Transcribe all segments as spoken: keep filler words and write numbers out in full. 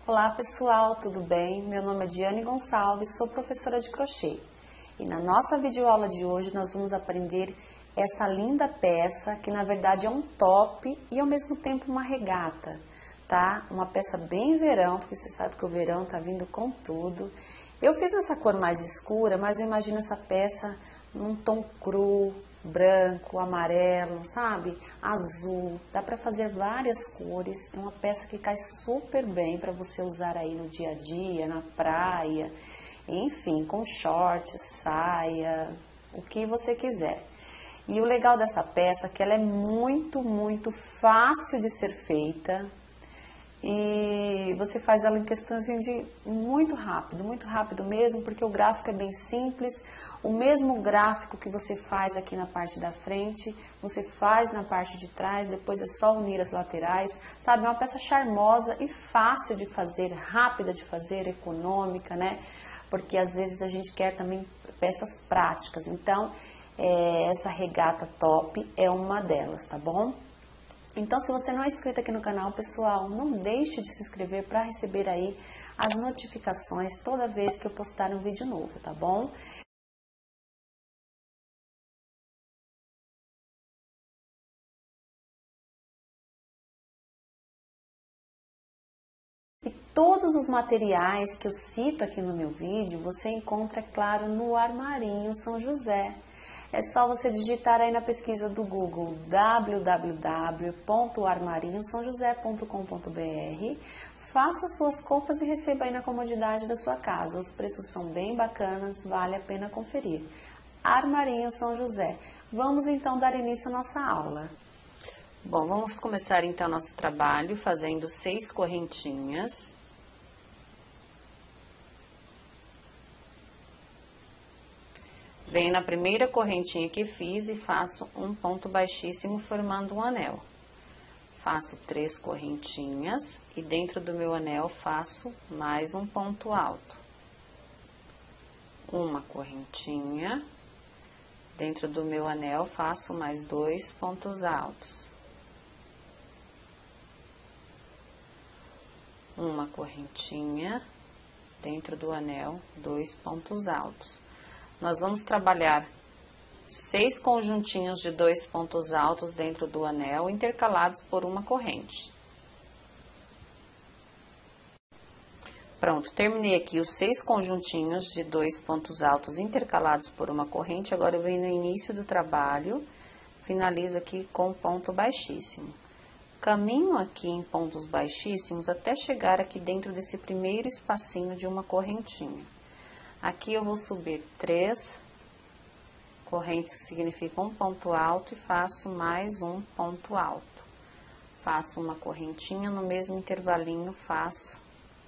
Olá pessoal, tudo bem? Meu nome é Diane Gonçalves, sou professora de crochê. E na nossa videoaula de hoje nós vamos aprender essa linda peça, que na verdade é um top e ao mesmo tempo uma regata, tá? Uma peça bem verão, porque você sabe que o verão tá vindo com tudo. Eu fiz nessa cor mais escura, mas eu imagino essa peça num tom cru, branco, amarelo, sabe? Azul, dá para fazer várias cores, é uma peça que cai super bem para você usar aí no dia a dia, na praia, enfim, com short, saia, o que você quiser. E o legal dessa peça é que ela é muito, muito fácil de ser feita e você faz ela em questão assim, de muito rápido, muito rápido mesmo, porque o gráfico é bem simples. O mesmo gráfico que você faz aqui na parte da frente, você faz na parte de trás, depois é só unir as laterais, sabe? É uma peça charmosa e fácil de fazer, rápida de fazer, econômica, né? Porque às vezes a gente quer também peças práticas. Então, é, essa regata top é uma delas, tá bom? Então, se você não é inscrito aqui no canal, pessoal, não deixe de se inscrever para receber aí as notificações toda vez que eu postar um vídeo novo, tá bom? E todos os materiais que eu cito aqui no meu vídeo, você encontra, claro, no Armarinho São José. É só você digitar aí na pesquisa do Google w w w ponto armarinho são josé ponto com ponto b r, faça suas compras e receba aí na comodidade da sua casa. Os preços são bem bacanas, vale a pena conferir. Armarinho São José. Vamos então dar início à nossa aula. Bom, vamos começar então nosso trabalho fazendo seis correntinhas. Venho na primeira correntinha que fiz e faço um ponto baixíssimo formando um anel. Faço três correntinhas e dentro do meu anel faço mais um ponto alto. Uma correntinha, dentro do meu anel faço mais dois pontos altos. Uma correntinha, dentro do anel, dois pontos altos. Nós vamos trabalhar seis conjuntinhos de dois pontos altos dentro do anel, intercalados por uma corrente. Pronto, terminei aqui os seis conjuntinhos de dois pontos altos intercalados por uma corrente. Agora eu venho no início do trabalho, finalizo aqui com ponto baixíssimo. Caminho aqui em pontos baixíssimos até chegar aqui dentro desse primeiro espacinho de uma correntinha. Aqui eu vou subir três correntes, que significam um ponto alto, e faço mais um ponto alto. Faço uma correntinha, no mesmo intervalinho faço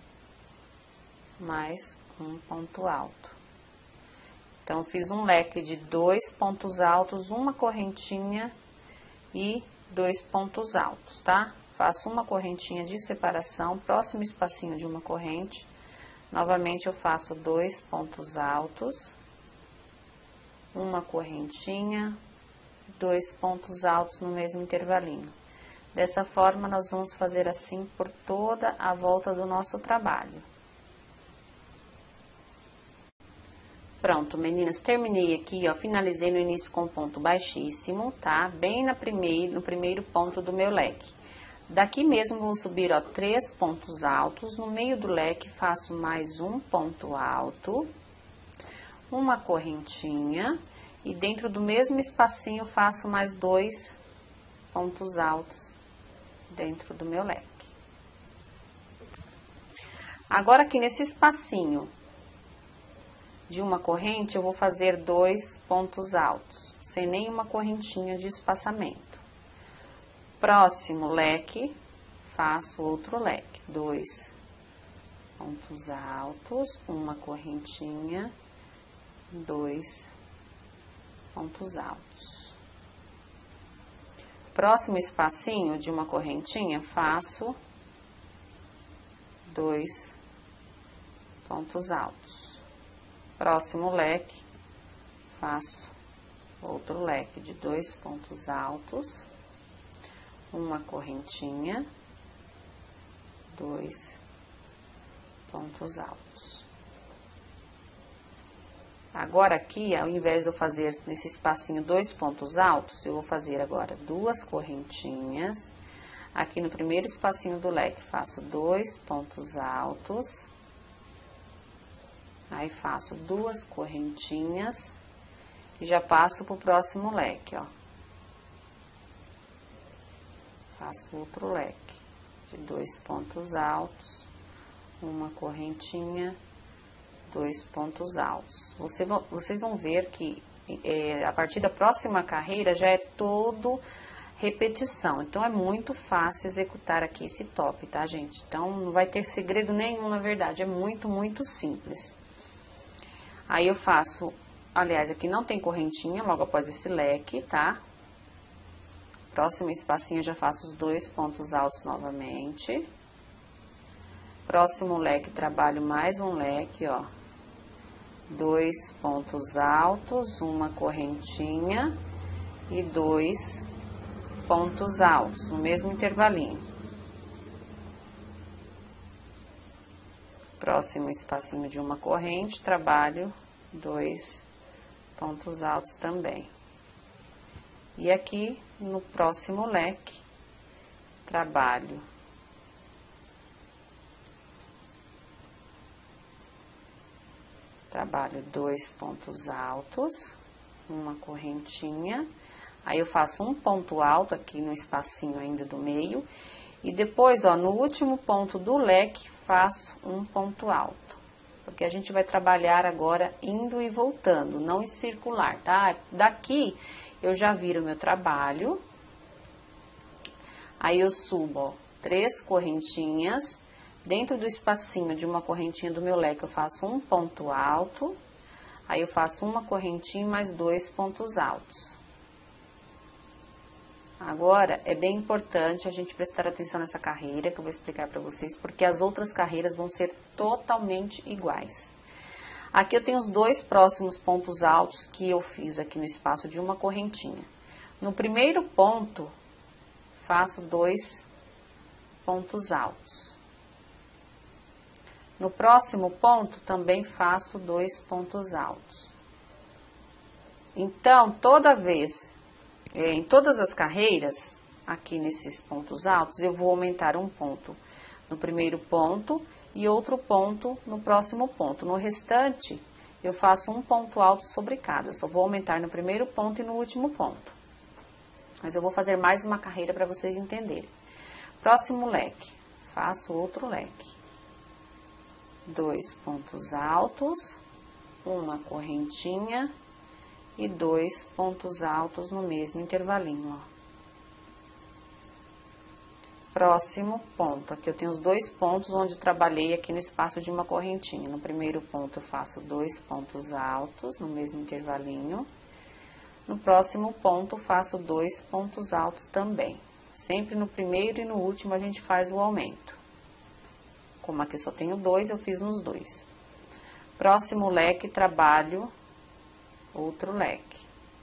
mais um ponto alto. Então, fiz um leque de dois pontos altos, uma correntinha e dois pontos altos, tá? Faço uma correntinha de separação, próximo espacinho de uma corrente. Novamente, eu faço dois pontos altos, uma correntinha, dois pontos altos no mesmo intervalinho. Dessa forma, nós vamos fazer assim por toda a volta do nosso trabalho. Pronto, meninas, terminei aqui, ó, finalizei no início com ponto baixíssimo, tá? Bem na primeiro, no primeiro ponto do meu leque. Daqui mesmo vou subir, ó, três pontos altos, no meio do leque faço mais um ponto alto, uma correntinha, e dentro do mesmo espacinho faço mais dois pontos altos dentro do meu leque. Agora, aqui nesse espacinho de uma corrente, eu vou fazer dois pontos altos, sem nenhuma correntinha de espaçamento. Próximo leque, faço outro leque, dois pontos altos, uma correntinha, dois pontos altos. Próximo espacinho de uma correntinha, faço dois pontos altos. Próximo leque, faço outro leque de dois pontos altos, uma correntinha, dois pontos altos. Agora aqui, ao invés de eu fazer nesse espacinho dois pontos altos, eu vou fazer agora duas correntinhas. Aqui no primeiro espacinho do leque, faço dois pontos altos. Aí, faço duas correntinhas e já passo pro próximo leque, ó. Faço outro leque de dois pontos altos, uma correntinha, dois pontos altos. Você, vocês vão ver que é, a partir da próxima carreira já é todo repetição. Então, é muito fácil executar aqui esse top, tá, gente? Então, não vai ter segredo nenhum, na verdade. É muito, muito simples. Aí, eu faço... Aliás, aqui não tem correntinha, logo após esse leque, tá? Próximo espacinho, eu já faço os dois pontos altos novamente. Próximo leque, trabalho mais um leque, ó. Dois pontos altos, uma correntinha e dois pontos altos, no mesmo intervalinho. Próximo espacinho de uma corrente, trabalho dois pontos altos também. E aqui, no próximo leque, trabalho trabalho dois pontos altos, uma correntinha, aí eu faço um ponto alto aqui no espacinho ainda do meio, e depois, ó, no último ponto do leque, faço um ponto alto, porque a gente vai trabalhar agora indo e voltando, não em circular, tá? Daqui, eu já viro o meu trabalho, aí eu subo, ó, três correntinhas. Dentro do espacinho de uma correntinha do meu leque, eu faço um ponto alto, aí eu faço uma correntinha e mais dois pontos altos. Agora, é bem importante a gente prestar atenção nessa carreira, que eu vou explicar para vocês, porque as outras carreiras vão ser totalmente iguais. Aqui eu tenho os dois próximos pontos altos que eu fiz aqui no espaço de uma correntinha. No primeiro ponto, faço dois pontos altos. No próximo ponto, também faço dois pontos altos. Então, toda vez, em todas as carreiras, aqui nesses pontos altos, eu vou aumentar um ponto no primeiro ponto e outro ponto no próximo ponto. No restante, eu faço um ponto alto sobre cada. Eu só vou aumentar no primeiro ponto e no último ponto. Mas eu vou fazer mais uma carreira para vocês entenderem. Próximo leque, faço outro leque. Dois pontos altos, uma correntinha e dois pontos altos no mesmo intervalinho, ó. Próximo ponto, aqui eu tenho os dois pontos onde eu trabalhei aqui no espaço de uma correntinha. No primeiro ponto eu faço dois pontos altos no mesmo intervalinho. No próximo ponto eu faço dois pontos altos também. Sempre no primeiro e no último a gente faz o aumento. Como aqui só tenho dois, eu fiz nos dois. Próximo leque, trabalho outro leque.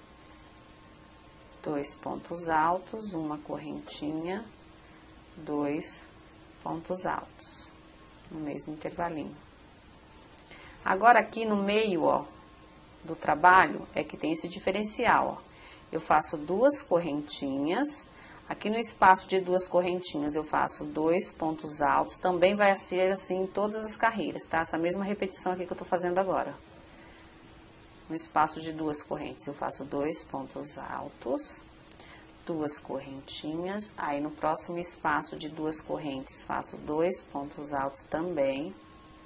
Dois pontos altos, uma correntinha, dois pontos altos, no mesmo intervalinho. Agora, aqui no meio, ó, do trabalho, é que tem esse diferencial, ó. Eu faço duas correntinhas. Aqui no espaço de duas correntinhas eu faço dois pontos altos, também vai ser assim em todas as carreiras, tá? Essa mesma repetição aqui que eu tô fazendo agora. No espaço de duas correntes eu faço dois pontos altos, duas correntinhas, aí no próximo espaço de duas correntes faço dois pontos altos também.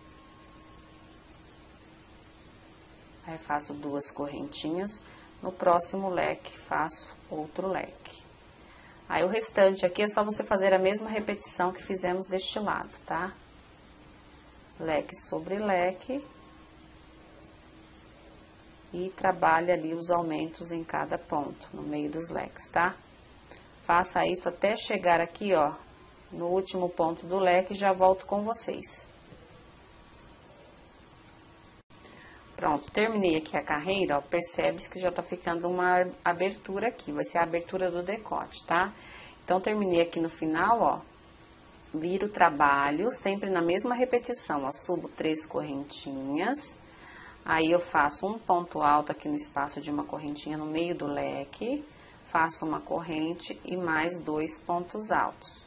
Aí faço duas correntinhas, no próximo leque faço outro leque. Aí, o restante aqui é só você fazer a mesma repetição que fizemos deste lado, tá? Leque sobre leque. E trabalha ali os aumentos em cada ponto, no meio dos leques, tá? Faça isso até chegar aqui, ó, no último ponto do leque e já volto com vocês. Pronto, terminei aqui a carreira, ó, percebe-se que já tá ficando uma abertura aqui, vai ser a abertura do decote, tá? Então, terminei aqui no final, ó, Viro o trabalho, sempre na mesma repetição, ó, subo três correntinhas, aí eu faço um ponto alto aqui no espaço de uma correntinha no meio do leque, faço uma corrente e mais dois pontos altos.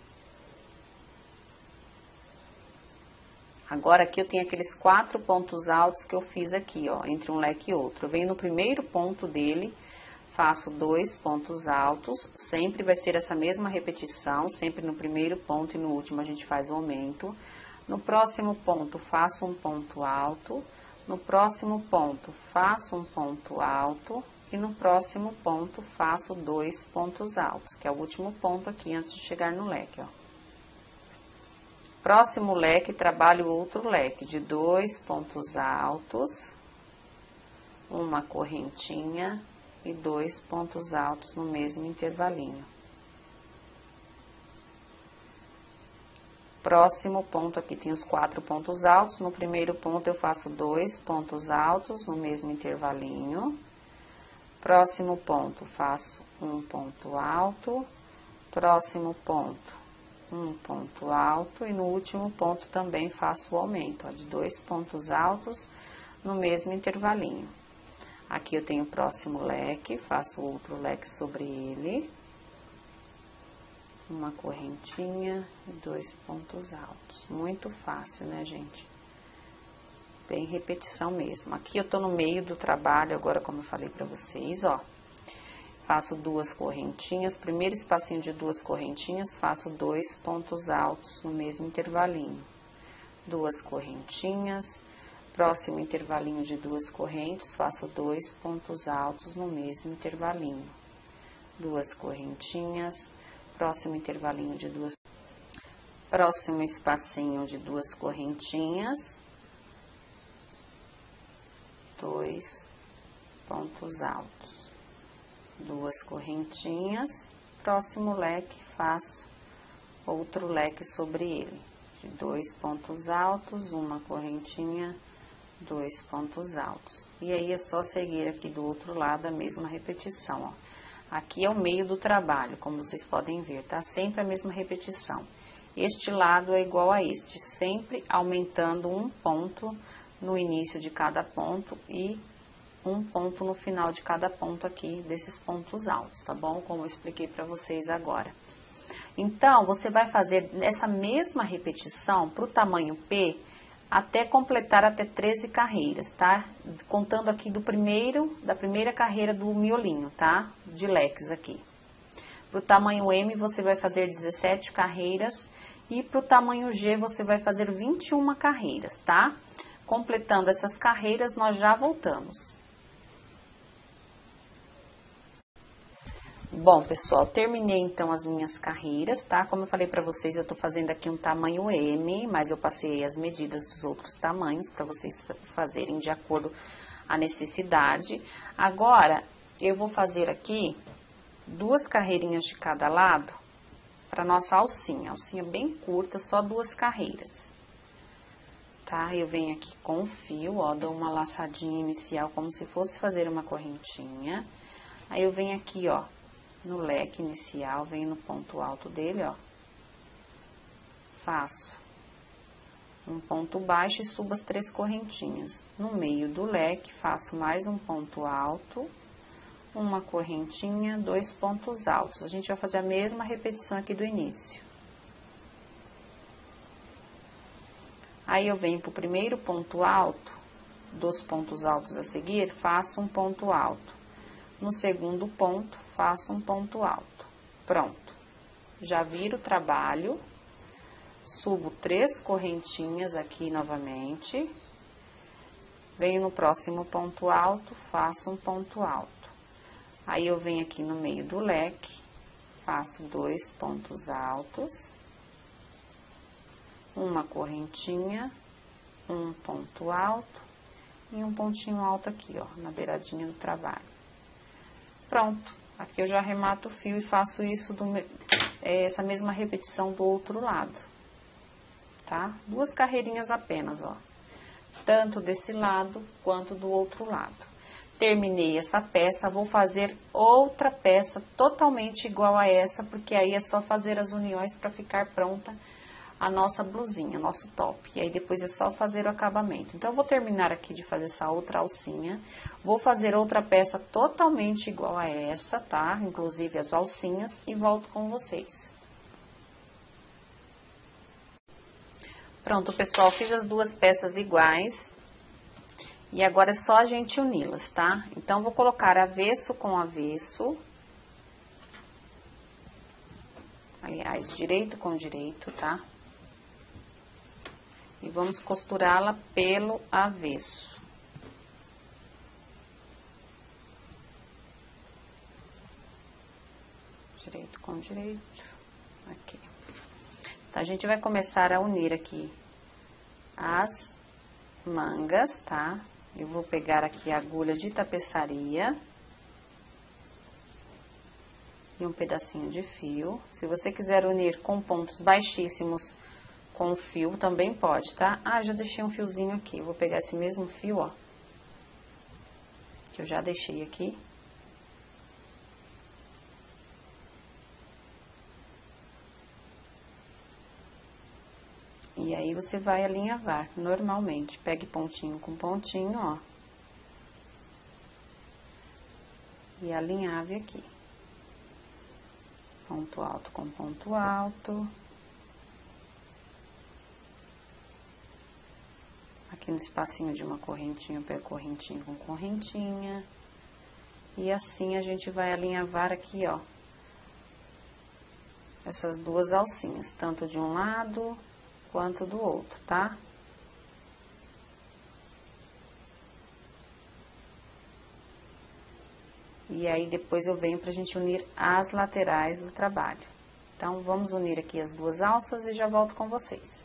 Agora, aqui eu tenho aqueles quatro pontos altos que eu fiz aqui, ó, entre um leque e outro. Eu venho no primeiro ponto dele, faço dois pontos altos, sempre vai ser essa mesma repetição, sempre no primeiro ponto e no último a gente faz o aumento. No próximo ponto, faço um ponto alto, no próximo ponto, faço um ponto alto e no próximo ponto, faço dois pontos altos, que é o último ponto aqui antes de chegar no leque, ó. Próximo leque, trabalho outro leque de dois pontos altos, uma correntinha e dois pontos altos no mesmo intervalinho. Próximo ponto aqui tem os quatro pontos altos. No primeiro ponto eu faço dois pontos altos no mesmo intervalinho. Próximo ponto faço um ponto alto. Próximo ponto, um ponto alto. E no último ponto também faço o aumento, ó, de dois pontos altos no mesmo intervalinho. Aqui eu tenho o próximo leque, faço outro leque sobre ele. Uma correntinha e dois pontos altos. Muito fácil, né, gente? Bem repetição mesmo. Aqui eu tô no meio do trabalho, agora como eu falei pra vocês, ó. Faço duas correntinhas, primeiro espacinho de duas correntinhas, faço dois pontos altos no mesmo intervalinho. Duas correntinhas. Próximo intervalinho de duas correntes, faço dois pontos altos no mesmo intervalinho. Duas correntinhas, próximo intervalinho de duas... Próximo espacinho de duas correntinhas, dois pontos altos. Duas correntinhas, próximo leque, faço outro leque sobre ele. De dois pontos altos, uma correntinha, dois pontos altos. E aí é só seguir aqui do outro lado a mesma repetição, ó. Aqui é o meio do trabalho, como vocês podem ver, tá? Sempre a mesma repetição. Este lado é igual a este, sempre aumentando um ponto no início de cada ponto e um ponto no final de cada ponto aqui desses pontos altos, tá bom? Como eu expliquei para vocês agora. Então, você vai fazer essa mesma repetição para o tamanho P até completar até treze carreiras, tá? Contando aqui do primeiro, da primeira carreira do miolinho, tá? De leques aqui. Para o tamanho M, você vai fazer dezessete carreiras e para o tamanho G, você vai fazer vinte e uma carreiras, tá? Completando essas carreiras, nós já voltamos. Bom, pessoal, terminei então as minhas carreiras, tá? Como eu falei pra vocês, eu tô fazendo aqui um tamanho M, mas eu passei as medidas dos outros tamanhos pra vocês fazerem de acordo a necessidade. Agora, eu vou fazer aqui duas carreirinhas de cada lado pra nossa alcinha. Alcinha bem curta, só duas carreiras. Tá? Eu venho aqui com o fio, ó, dou uma laçadinha inicial como se fosse fazer uma correntinha. Aí eu venho aqui, ó, no leque inicial, venho no ponto alto dele, ó. Faço um ponto baixo e subo as três correntinhas. No meio do leque, faço mais um ponto alto, uma correntinha, dois pontos altos. A gente vai fazer a mesma repetição aqui do início. Aí, eu venho pro primeiro ponto alto, dos pontos altos a seguir, faço um ponto alto. No segundo ponto, faço um ponto alto. Pronto. Já viro o trabalho, subo três correntinhas aqui novamente. Venho no próximo ponto alto, faço um ponto alto. Aí, eu venho aqui no meio do leque, faço dois pontos altos. Uma correntinha, um ponto alto e um pontinho alto aqui, ó, na beiradinha do trabalho. Pronto, aqui eu já arremato o fio e faço isso, do, é, essa mesma repetição do outro lado, tá? Duas carreirinhas apenas, ó, tanto desse lado quanto do outro lado. Terminei essa peça, vou fazer outra peça totalmente igual a essa, porque aí é só fazer as uniões para ficar pronta a nossa blusinha, nosso top. E aí, depois é só fazer o acabamento. Então, eu vou terminar aqui de fazer essa outra alcinha. Vou fazer outra peça totalmente igual a essa, tá? Inclusive as alcinhas, e volto com vocês. Pronto, pessoal, fiz as duas peças iguais. E agora é só a gente uni-las, tá? Então, vou colocar avesso com avesso. Aliás, direito com direito, tá? E vamos costurá-la pelo avesso. Direito com direito, aqui. Então, a gente vai começar a unir aqui as mangas, tá? Eu vou pegar aqui a agulha de tapeçaria. E um pedacinho de fio. Se você quiser unir com pontos baixíssimos com o fio, também pode, tá? Ah, já deixei um fiozinho aqui. Eu vou pegar esse mesmo fio, ó. Que eu já deixei aqui. E aí, você vai alinhavar normalmente. Pegue pontinho com pontinho, ó. E alinhave aqui. Ponto alto com ponto alto. Aqui no espacinho de uma correntinha, eu pego correntinha com correntinha. E assim a gente vai alinhavar aqui, ó. Essas duas alcinhas, tanto de um lado quanto do outro, tá? E aí, depois eu venho pra gente unir as laterais do trabalho. Então, vamos unir aqui as duas alças e já volto com vocês.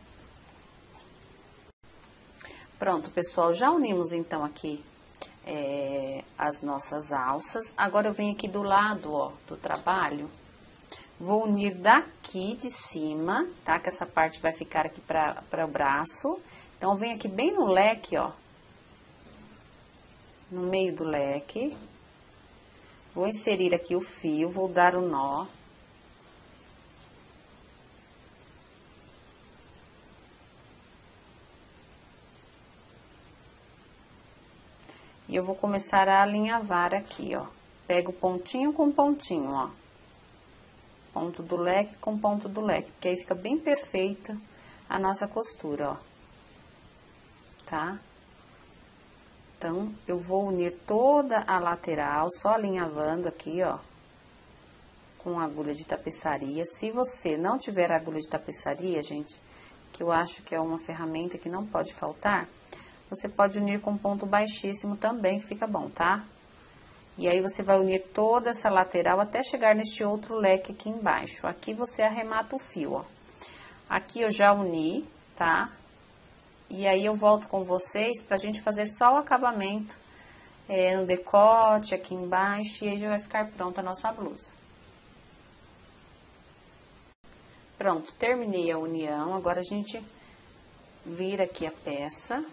Pronto, pessoal, já unimos então aqui é, as nossas alças. Agora, eu venho aqui do lado, ó, do trabalho. Vou unir daqui de cima, tá? Que essa parte vai ficar aqui pra, pra o braço. Então, eu venho aqui bem no leque, ó. No meio do leque. Vou inserir aqui o fio, vou dar o nó. E eu vou começar a alinhavar aqui, ó. Pego pontinho com pontinho, ó. Ponto do leque com ponto do leque, porque aí fica bem perfeita a nossa costura, ó. Tá? Então, eu vou unir toda a lateral, só alinhavando aqui, ó, com agulha de tapeçaria. Se você não tiver agulha de tapeçaria, gente, que eu acho que é uma ferramenta que não pode faltar, você pode unir com ponto baixíssimo também, que fica bom, tá? E aí, você vai unir toda essa lateral até chegar neste outro leque aqui embaixo. Aqui, você arremata o fio, ó. Aqui, eu já uni, tá? E aí, eu volto com vocês pra gente fazer só o acabamento é, no decote, aqui embaixo, e aí já vai ficar pronta a nossa blusa. Pronto, terminei a união, agora a gente vira aqui a peça.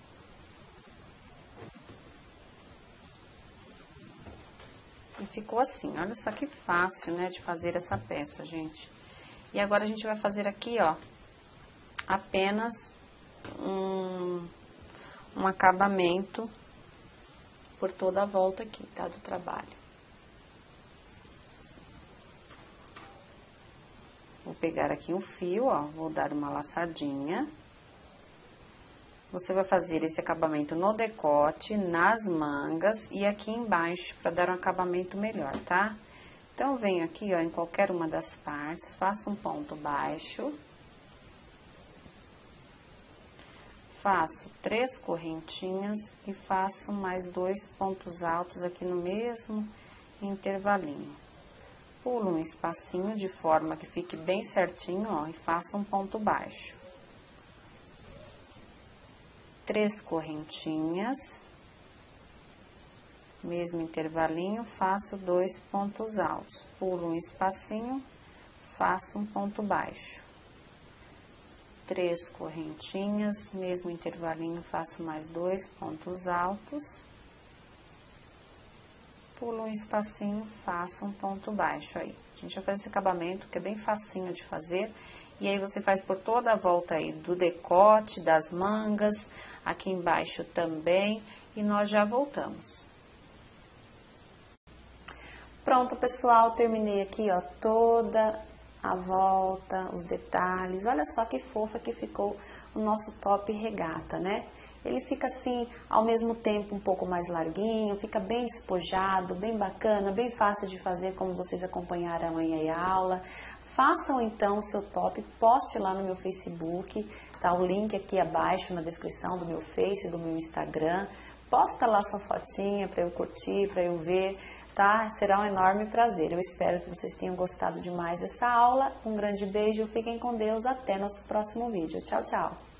E ficou assim, olha só que fácil, né, de fazer essa peça, gente. E agora, a gente vai fazer aqui, ó, apenas um, um acabamento por toda a volta aqui, tá, do trabalho. Vou pegar aqui um fio, ó, vou dar uma laçadinha. Você vai fazer esse acabamento no decote, nas mangas e aqui embaixo, para dar um acabamento melhor, tá? Então, venho aqui, ó, em qualquer uma das partes, faço um ponto baixo. Faço três correntinhas e faço mais dois pontos altos aqui no mesmo intervalinho. Pulo um espacinho de forma que fique bem certinho, ó, e faço um ponto baixo. Três correntinhas, mesmo intervalinho, faço dois pontos altos. Pulo um espacinho, faço um ponto baixo. Três correntinhas, mesmo intervalinho, faço mais dois pontos altos. Pulo um espacinho, faço um ponto baixo aí. A gente vai fazer esse acabamento que é bem facinho de fazer E aí você faz por toda a volta aí do decote, das mangas, aqui embaixo também, e nós já voltamos. Pronto, pessoal, terminei aqui, ó, toda a volta, os detalhes. Olha só que fofa que ficou o nosso top regata, né? Ele fica assim, ao mesmo tempo um pouco mais larguinho, fica bem despojado, bem bacana, bem fácil de fazer, como vocês acompanharam amanhã aí a aula. Façam então o seu top, poste lá no meu Facebook, tá o link aqui abaixo na descrição do meu Face, do meu Instagram. Posta lá sua fotinha para eu curtir, para eu ver, tá? Será um enorme prazer. Eu espero que vocês tenham gostado demais dessa aula. Um grande beijo, fiquem com Deus, até nosso próximo vídeo. Tchau, tchau!